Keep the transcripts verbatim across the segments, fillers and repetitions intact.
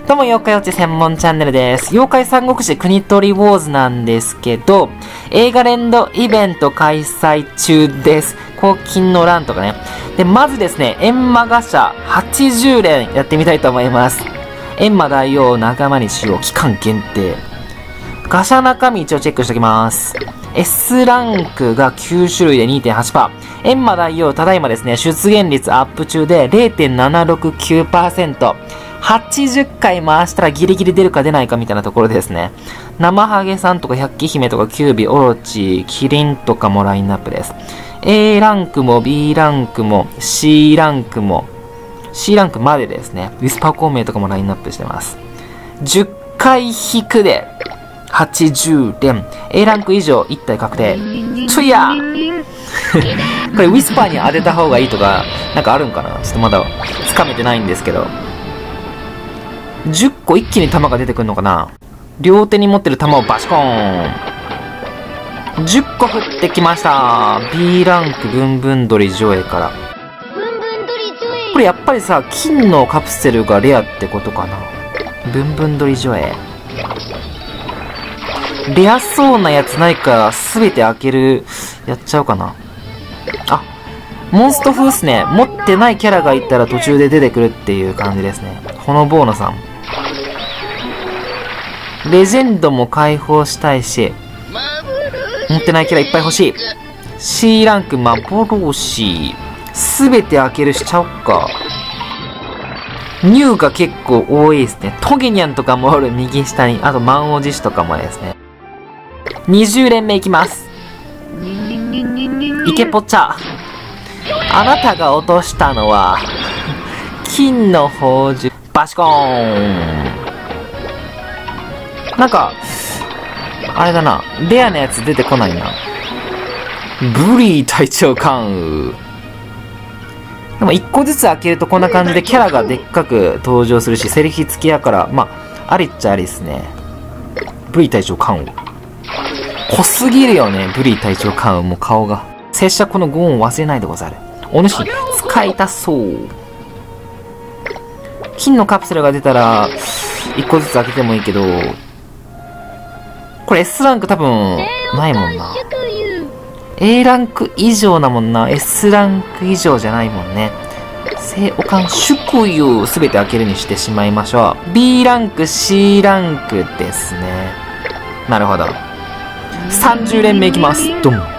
どうも、妖怪ウォッチ専門チャンネルです。妖怪三国志国取りウォーズなんですけど、映画連動イベント開催中です。黄金の乱とかね。で、まずですね、閻魔ガシャはちじゅうれんやってみたいと思います。閻魔大王を仲間にしよう。期間限定。ガシャ中身一応チェックしておきます。S ランクがきゅうしゅるいで にてんはちパーセント。閻魔大王ただいまですね、出現率アップ中で れいてんななろくきゅうパーセント。はちじゅっかい回したらギリギリ出るか出ないかみたいなところですね。生ハゲさんとか百鬼姫とかキュービ、オロチ、キリンとかもラインナップです。A ランクも B ランクも C ランクも C ランクまでですね。ウィスパー孔明とかもラインナップしてます。じゅっかい引くではちじゅうれん。A ランク以上いち体確定。つやこれウィスパーに当てた方がいいとかなんかあるんかな、ちょっとまだつかめてないんですけど、じゅっこ一気に弾が出てくるのかな。両手に持ってる弾をバシコーン。じゅっこ降ってきました。 B ランクブンブンドリジョエから。これやっぱりさ、金のカプセルがレアってことかな。ブンブンドリジョエ。レアそうなやつないか全て開けるやっちゃおうかな。あ、モンスト風っすね。持ってないキャラがいたら途中で出てくるっていう感じですね。ほのぼうのさん。レジェンドも解放したいし、持ってないキャラいっぱい欲しい。C ランク幻。すべて開けるしちゃおっか。ニューが結構多いですね。トゲニャンとかもおる右下に。あと満王子子とかもですね。にじゅうれんめいきます。イケポチャ。あなたが落としたのは金の宝珠。バシコーン。なんかあれだな、レアなやつ出てこないな。ブリー隊長関羽。でもいっこずつ開けるとこんな感じでキャラがでっかく登場するし、セリフ付きやからまあありっちゃありですね。ブリー隊長関羽濃すぎるよね。ブリー隊長関羽も顔が。拙者このご恩を忘れないでござる。お主使いたそう。金のカプセルが出たらいっこずつ開けてもいいけど、これ S ランク多分ないもんな。 A ランク以上なもんな。 S ランク以上じゃないもんね。聖おかん祝意を全て開けるにしてしまいましょう。 B ランク C ランクですね。なるほど。さんじゅうれんめいきます。ドン。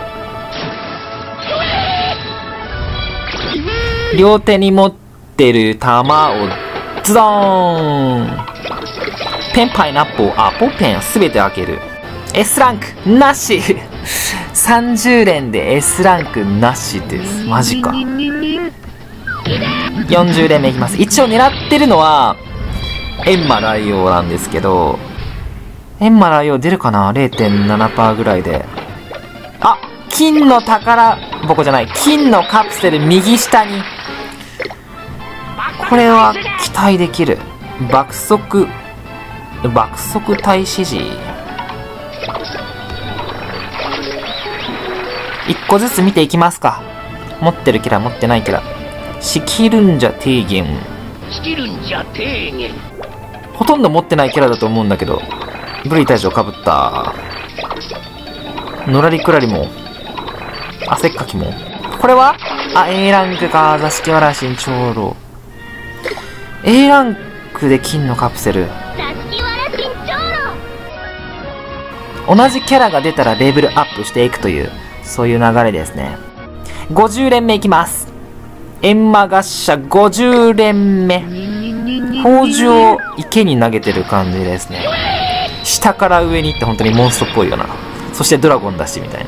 両手に持ってる弾をズドーン。ペンパイナップル、アポペンすべて開ける。 S ランクなしさんじゅうれんで S ランクなしです。マジか。よんじゅうれんめいきます。一応狙ってるのは閻魔大王なんですけど、閻魔大王出るかな。 れいてんななパーセント ぐらいで。あ、金の宝箱じゃない、金のカプセル右下に。これは期待できる。爆速爆速大使時。いっこずつ見ていきますか。持ってるキャラ持ってないキャラ。仕切るんじゃ提言。仕切るんじゃ提言。ほとんど持ってないキャラだと思うんだけど。ブリー隊長かぶった。のらりくらりも。あ、せっかきも。これはあ、A ランクか。座敷わらしん長老。A ランクで金のカプセル。同じキャラが出たらレベルアップしていくという、そういう流れですね。ごじゅうれんめいきます。閻魔ガッシャごじゅうれんめ。宝珠を池に投げてる感じですね。下から上にって本当にモンストっぽいよな。そしてドラゴンだしみたいな。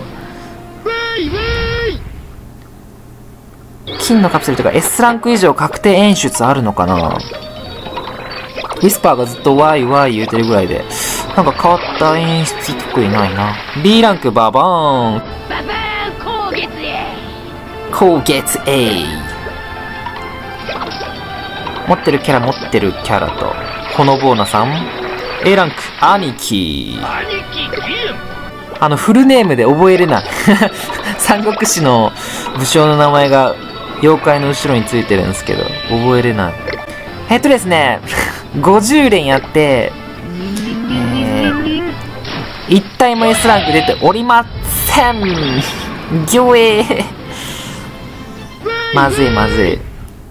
金のカプセルとか S ランク以上確定演出あるのかな。ウィスパーがずっとワイワイ言うてるぐらいで、なんか変わった演出特にないな。 B ランクババーン。ババーン光月へ。光月へ。持ってるキャラ持ってるキャラとほのぼうなさん。 A ランク兄貴。あのフルネームで覚えれない三国志の武将の名前が妖怪の後ろについてるんですけど覚えれない。えっとですねごじゅう連やって、えー、一体も S ランク出ておりません。魚影。まずいまずい。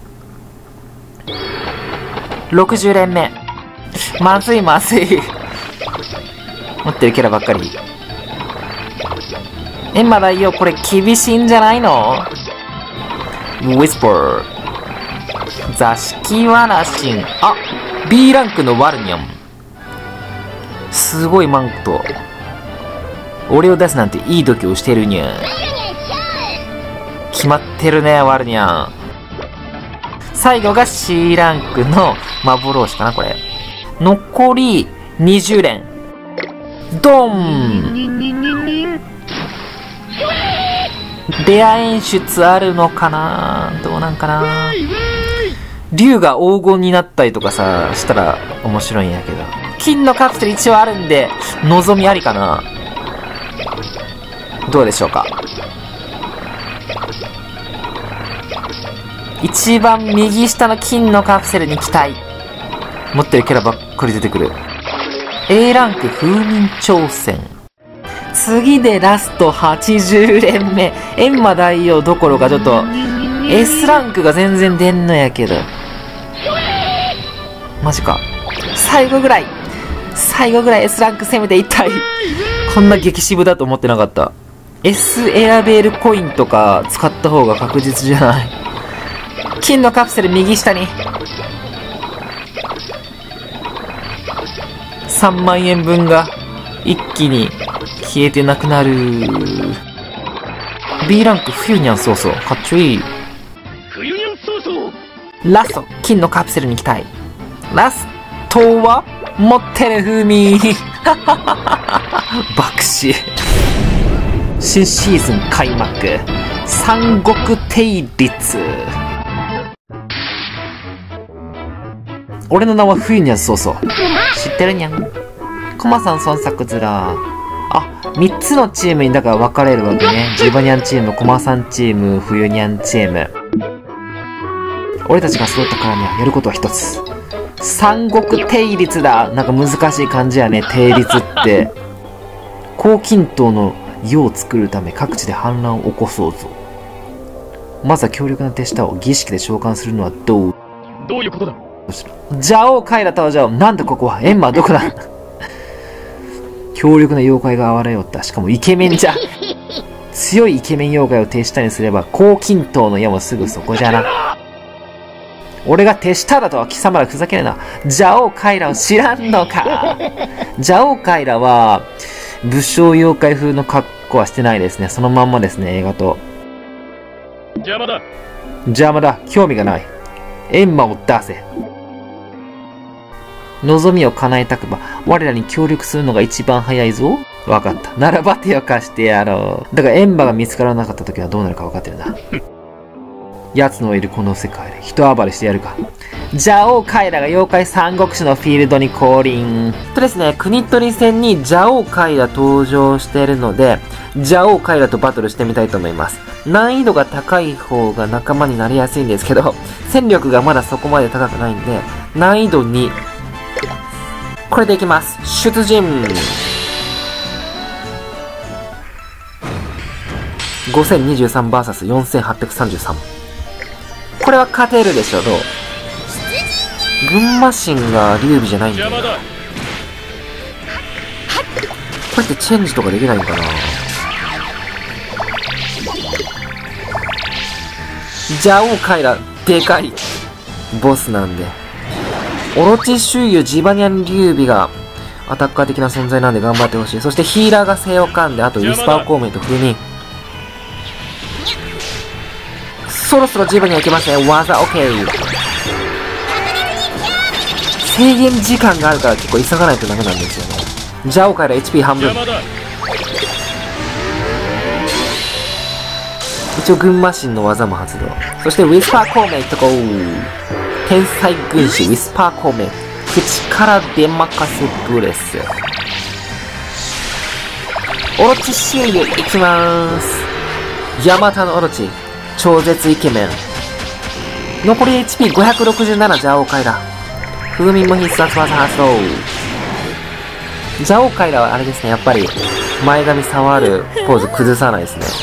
ろくじゅう連目。まずいまずい。持ってるキャラばっかり。エンマ大王、これ厳しいんじゃないの？ウィスパー。座敷わらしん。あ、B ランクのワルニャン。すごいマント。俺を出すなんていい度胸してるにゃ。決まってるね、ワルニャン。最後が C ランクの幻かな、これ。残りにじゅう連。ドン！レア演出あるのかな？どうなんかな？竜が黄金になったりとかさ、したら面白いんやけど。金のカプセル一応あるんで、望みありかな？どうでしょうか？一番右下の金のカプセルに期待。持ってるキャラばっかり出てくる。A ランク風民挑戦。次でラストはちじゅう連目。エンマ大王どころかちょっと S ランクが全然出んのやけど。マジか。最後ぐらい。最後ぐらい S ランク攻めていったい。こんな激渋だと思ってなかった。S エアベールコインとか使った方が確実じゃない。金のカプセル右下に。さんまん円分が一気に消えてなくなる。B ランク冬にゃんそうそう。かっちょいい。 冬にゃんそうそう。 ラスト、金のカプセルに期待。ラストは持ってる風味。爆死。新シーズン開幕。三国定律。俺の名は冬にゃんそうそう。知ってるにゃん。コマさん孫作面。あ、みっつのチームにだから分かれるわけね。ジバニャンチーム、コマさんチーム、冬にゃんチーム。俺たちが揃ったからにはやることは一つ。三国定律だ。なんか難しい漢字やね、定律って。黄金島の世を作るため各地で反乱を起こそうぞ。まずは強力な手下を儀式で召喚するのはどう？ どういうことだ？ 邪王カイラ登場。なんだここは。エンマはどこだ？強力な妖怪が現れよった。しかもイケメンじゃ。強いイケメン妖怪を手下にすれば黄金島の矢もすぐそこじゃな。俺が手下だとは貴様らふざけるな。邪王カイラを知らんのか。邪王カイラは武将妖怪風の格好はしてないですね。そのまんまですね、映画と。 邪魔だ。 邪魔だ。興味がない。エンマを出せ。望みを叶えたくば、我らに協力するのが一番早いぞ。わかった。ならば手を貸してやろう。だからエンマが見つからなかった時はどうなるかわかってるな。奴のいるこの世界で人暴れしてやるか。邪王カイラが妖怪三国志のフィールドに降臨。とですね、国取戦に邪王カイラ登場しているので、邪王カイラとバトルしてみたいと思います。難易度が高い方が仲間になりやすいんですけど、戦力がまだそこまで高くないんで、難易度に、これでいきます。出陣。ごせんにじゅうさんブイエスよんせんはっぴゃくさんじゅうさん。これは勝てるでしょ、どう？群馬神が劉備じゃないんだよ。こうやってチェンジとかできないのかな。邪王カイラ、でかいボスなんで。オロチ周遊ジバニャン劉備がアタッカー的な存在なんで頑張ってほしい。そしてヒーラーが聖オカンで、あとウィスパー孔明と風民。そろそろジバニャンいけますね。技 OK。制限時間があるから結構急がないとダメなんですよね。邪王カイラ エイチピー 半分。一応群馬神の技も発動。そしてウィスパー孔明いっとこう。天才軍師ウィスパー孔明。口から出まかせブレス。オロチ周遊いきまーす。ヤマタのオロチ。超絶イケメン。残り エイチピーごひゃくろくじゅうなな 邪王カイラ。 風民も必殺技発動。ジャオカイラはあれですね、やっぱり前髪触るポーズ崩さないですね。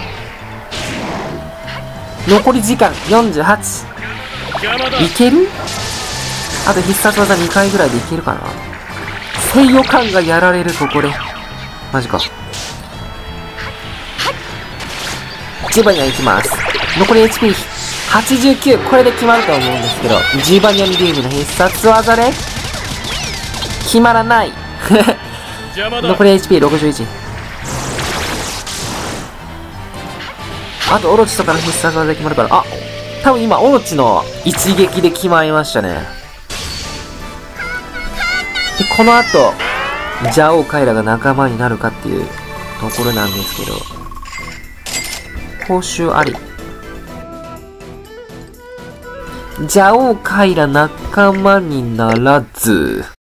残り時間よんじゅうはち。いける？あと必殺技にかいぐらいでいけるかな。聖予感がやられる、ここで。マジか。ジバニャンいきます。残り エイチピーはちじゅうきゅう。これで決まると思うんですけど、ジバニャンリームの必殺技で決まらない。残り エイチピーろくじゅういち。あとオロチとかの必殺技で決まるから、あ、多分今オロチの一撃で決まりましたね。で、この後、ジャオカイラが仲間になるかっていうところなんですけど、報酬あり。ジャオカイラ仲間にならず。